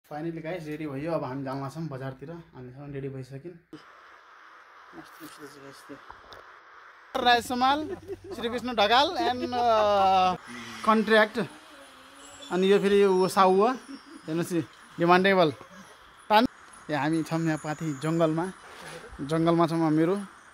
Finally guys ready भयो। अब हामी जान लाग्छौँ बजारतिर। हामीसँग ready भइसक्यौँ। Raj Samal, Shrikrishna Dhakal and contract. अनि यो फेरि ऊ साउ हो, हेर्नुहोस् डिमान्डेबल पान। हामी छौँ यहाँ पाथी जङ्गलमा छौँ हामीहरू।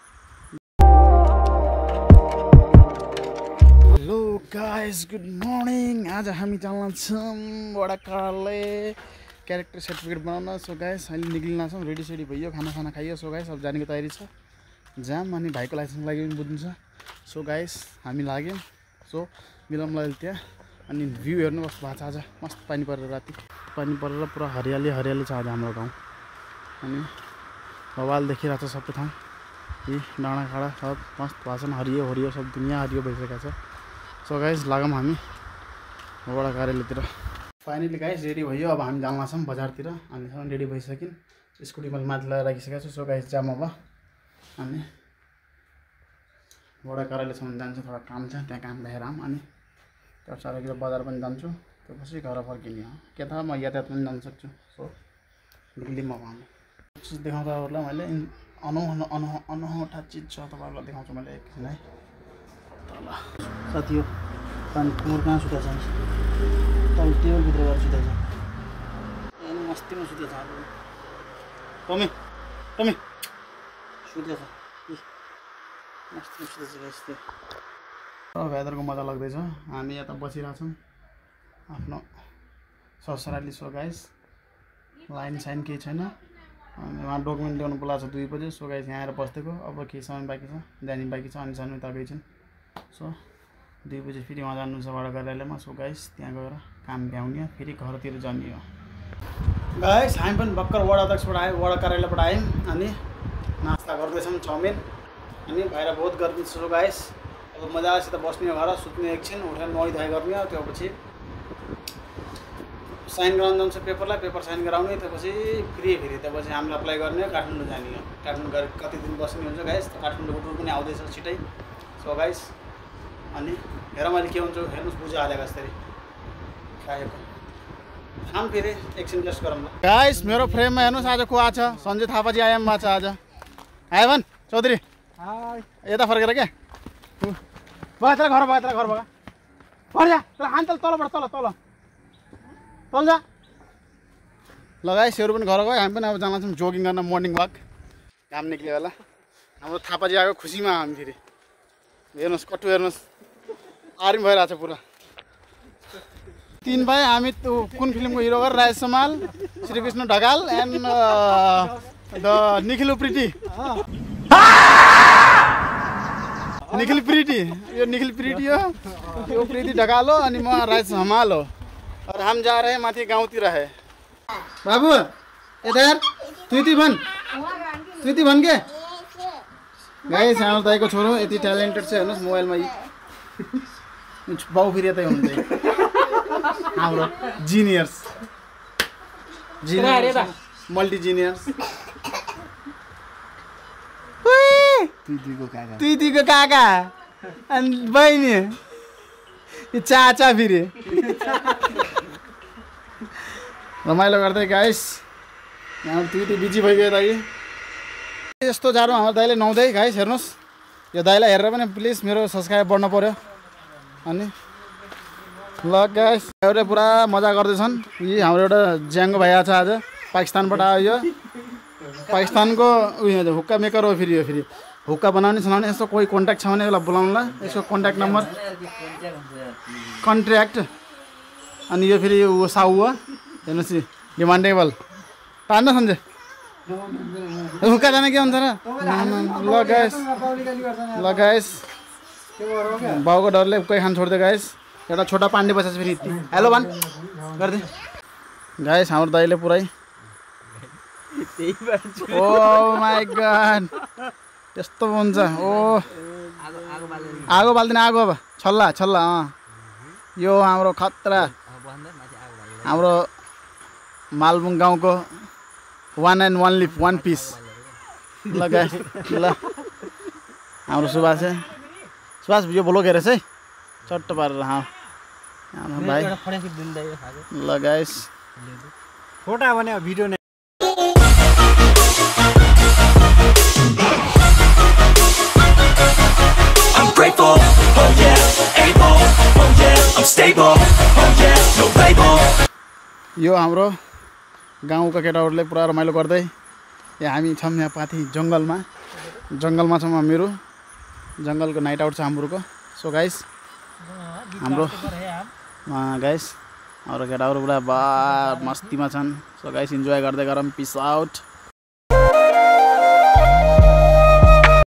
Hello guys, good morning. आज हामी जान छौँ वडा कार्यालय क्यारेक्टर सर्टिफिकेट बनाउन। सो गाइस अहिले निक्लिन छौँ, रेडी सेडी भइयो, खाना खाइयो। सो गाइस अब जानेको तयारी छ। जाम अनि भाइको लाइसेन्स लागि पनि बुझ्नु छ। सो गाइस हामी लाग्यौँ। सो मिलाउँ ल त्यहाँ। अनि भ्यू हेर्नु कस्तो भएको छ आज। मस्त पानी परेर राति पानी परेर पुरा हरियाली छ आज हाम्रो गाउँ। अनि बवाल देखिरहेको छ सबै ठाउँ। यी डाँडाकाँडा सब मस्त भएको छ। हरियो सब दुनियाँ हरियो भइसकेको छ। सो गाइस लागौँ हामी वडा कार्यालयतिर। फाइनली गाइस रेडी भयो। अब हामी जान लाग्छौँ बजारतिर। हामीसँग रेडी भइसक्यौँ। स्कुटी मैले माथि लगाएर राखिसकेको छु। सो गाइस जाम अब। अनि वडा कार्यालयसम्म जान्छु, थोडा काम छ त्यहाँ, काम भएर आऊँ। अनि त्यहाँबाट बजार पनि जान्छु, त्यसपछि घर फर्किने हो। के थाहा म यातायात पनि जान सक्छु। सो निक्लिम अब हामी। चिज देखाउँदा तपाईँहरूलाई मैले अनौठा चिज छ, तपाईँहरूलाई देखाउँछु मैले एकछिन है। तल साथी हो पानी कुमुर कहाँ सुता छ, तल टेबलभित्र गएर सुता छ। मस्तीमा सुता छ। टमी सुता छ, मस्तीमा सुता छ गाइस। त्यो वेदरको मजा लाग्दैछ। हामी यता बसिरहेछौँ आफ्नो ससुराली। सो गाइस लाइन साइन केही छैन। अनि उहाँ डकुमेन्ट ल्याउनु बोलाएको छ 2 बजे। सो गाइस यहाँ आएर बस्दिएको। अब केही समय बाँकी छ, जाने बाँकी छ। अनि सानो उता गइछन्। सो 2 बजे फेरि उहाँ जानु छ वडा कार्यालयमा। सो गाइस त्यहाँ गएर काम भ्याउने, फेरि घरतिर जाने हो। गाइस हामी पनि भर्खर वडा अध्यक्षबाट आयौँ, वडा कार्यालयबाट आयौँ। अनि नास्ता गर्दैछौँ चाउमिन। अनि बाहिर बहुत गर्मी छ। सो गाइस अब मजासित बस्ने घर, सुत्ने, एकछिन उठेर नुहाइधुवाइ गर्ने। त्यसपछि साइन गराउनु जान्छ पेपर साइन गराउने। त्यसपछि त्यसपछि हामीलाई अप्लाई गर्ने, काठमाडौँ जाने हो। काठमाडौँ गएर कति दिन बस्ने हुन्छ गाइस। काठमाडौँको टुर पनि आउँदैछ छिटै। सो गाइस अनि हेर मैले के हुन्छ हेर्नुहोस्, बुझा हालेको यसरी खाएको खाम। फेरि एकछिन रेस्ट गरौँ ल गाइस। मेरो फ्रेममा हेर्नुहोस् आज को आछ, सञ्जय थापाजी आयाममा छ आज। आयो भन् चौधरी यता फर्केर क्या बगा घर बगा जा हान तलबाट तल जा ल। गाइसहरू पनि घर गयो, हामी पनि अब जान्छौँ जोगिङ गर्न, मर्निङ वाक। घाम निक्ल्यो होला। हाम्रो थापाजी आएको खुसीमा हामी फेरि हेर्नुहोस्, कट्टु हेर्नुहोस् आर्मी भइरहेको छ पुरा। 3 भाइ हामी कुन फिल्मको हिरो गरेर राज समाल, श्रीकृष्ण ढकाल एन्ड द निखिल प्रिटी। निखिल प्रिटी, यो निखिल प्रिटी हो, यो प्रीति ढकाल हो, अनि म राज समाल हो। और हम जा रहे हैं माथि गाउँतिर है। बाबू यता यार तुइती भन के गाइस। हाम्रो दाइको छोरो यति ट्यालेन्टेड छ हेर्नुहोस् मोबाइलमा। बाउ फेरि यतै हुनुहुन्छ हाम्रो जिनियर्स मल्टी जिनियर्स। तुइतीको काका अनि बहिनी चाचा फेरि रमाइलो गर्दै गाइस। यहाँ तुइती बिजी भइगयो दाइ। यस्तो जाडो हाम्रो दाइले नुहाउँदै गाइस हेर्नुहोस्। यो दाइलाई हेरेर पनि प्लिज मेरो सब्सक्राइब बढ्नु पऱ्यो। अनि ल गाइस एउटा पुरा मजा गर्दैछन्। यी हाम्रो एउटा ज्याङ्गो भाइ आएको छ आज, पाकिस्तानबाट आयो। यो पाकिस्तानको उयो हुक्का मेकर हो। फेरि यो फेरि हुक्का बनाउने सुनाउने। यसो कोही कन्ट्याक्ट छ भने यसलाई बोलाउनुला। यसको कन्ट्याक्ट नम्बर कन्ट्र्याक्ट। अनि यो फेरि ऊ साउ हो, हेर्नुहोस् डिमान्डेबल पार्न सन्जय हुक्का जाने के हुन्छ र। ल गाइस बाउको डरले कोही खान छोड्दै गाइस। एउटा छोटा पाण्डे बसेछ फेरि। हेलो भन गर्दै गाइस। हाम्रो दाइले पुरै ओ माई गॉड त्यस्तो हुन्छ। ओ आगो बाल्दिन, आगो अब छल्ला। यो हाम्रो खतरा, हाम्रो मालबुङ गाउँको 1 and 1 लिफ 1 पिस। ल गाइस ल हाम्रो सुभाष यो ब्लग हेरेछ है चट्ट पारेर। हाँ भाइ ल गाइस फोटा भने भिडियो नै I'm grateful, oh yeah, able, oh yeah, I'm stable, oh yeah, no label. यो हाम्रो गाउँका केटाहरूले पुरा रमाइलो गर्दै यहाँ हामी छौँ यहाँ पाथी जङ्गलमा छौँ हामीहरू जङ्गलको नाइट आउट छ हाम्रोको सो गाइस हाम्रो गाइस अरू केटाहरू पुरा बा मस्तीमा छन् सो गाइस इन्जोय गर्दै गरौँ पिस आउट